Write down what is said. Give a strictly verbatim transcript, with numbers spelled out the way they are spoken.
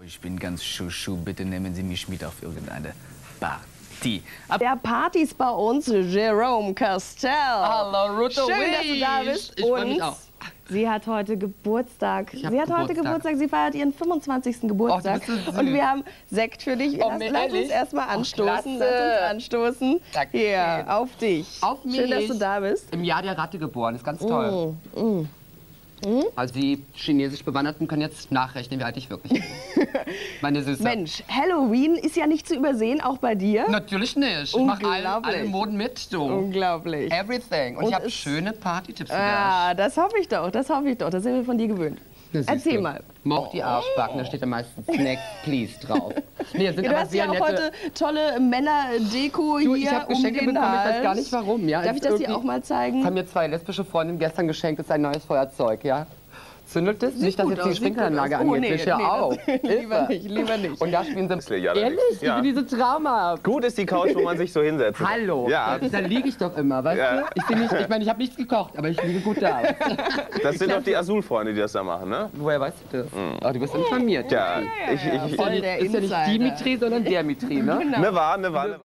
Ich bin ganz schuschu. Bitte nehmen Sie mich mit auf irgendeine Party. Ab Der Party ist bei uns Jerome Castell. Hallo, Ruto Schön, dass du da bist. Ich freue mich Und auch. sie hat heute Geburtstag. Ich Sie hab hat heute Geburtstag. Geburtstag. Sie feiert ihren fünfundzwanzigsten Geburtstag. Oh, du bist so süß. Und wir haben Sekt für dich. Oh, lass, mir lass uns ehrlich? erstmal Oh, anstoßen. klasse. lass uns anstoßen. Dankeschön. Hier, auf dich. Auf mich. Schön, dass du da bist. Im Jahr der Ratte geboren, ist ganz toll. Mm, mm. Also die chinesisch Bewanderten können jetzt nachrechnen, wie alt ich wirklich bin. Meine Süße. Mensch, Halloween ist ja nicht zu übersehen, auch bei dir. Natürlich nicht. Ich mache alle, Unglaublich. alle Moden mit, du. Unglaublich. Everything. Und, Und ich habe es- schöne Partytipps für dich. Ah, das hoffe ich doch, das hoffe ich doch. Das sind wir von dir gewöhnt. Na, siehst Erzähl du. mal. Moch die Arschbacken, da steht am meisten Snacks, please drauf. Nee, das sind Ja, du aber hast sehr ja auch nette... heute tolle Männerdeko hier Du, ich habe um Geschenke den bekommen, ich Hals. weiß gar nicht warum. Ja, Darf es ich das hier irgendwie- auch mal zeigen? haben mir zwei lesbische Freundinnen gestern geschenkt, das ist ein neues Feuerzeug, ja. Zündelt es? Sieht Nicht, dass gut jetzt die aus, sieht gut Sprinkleranlage aus. Oh, angeht. nee, Bitte nee, auf. das- lieber Hilfe. nicht, lieber nicht. Und da spielen sie... Ja, allerdings. Ehrlich? Ja. Ich bin diese Trauma. Gut ist die Couch, wo man sich so hinsetzt. Hallo. Ja, Da liege ich doch immer, weißt Ja. du? Ich, seh nicht, ich meine, ich habe nichts gekocht, aber ich liege gut da. das sind doch die Azul-Freunde, die das da machen, ne? Woher weißt du das? Oh, du bist informiert. Ja, ich, ja, ich, voll ich, der Ist ja nicht Insider. Dimitri, sondern Dimitri, ne? ne war, ne war, ne